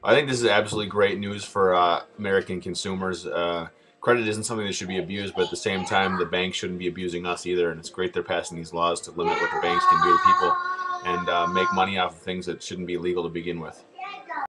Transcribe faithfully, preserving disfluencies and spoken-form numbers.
I think this is absolutely great news for uh, American consumers. Uh, credit isn't something that should be abused, but at the same time, the banks shouldn't be abusing us either. And it's great they're passing these laws to limit what the banks can do to people and uh, make money off of things that shouldn't be legal to begin with.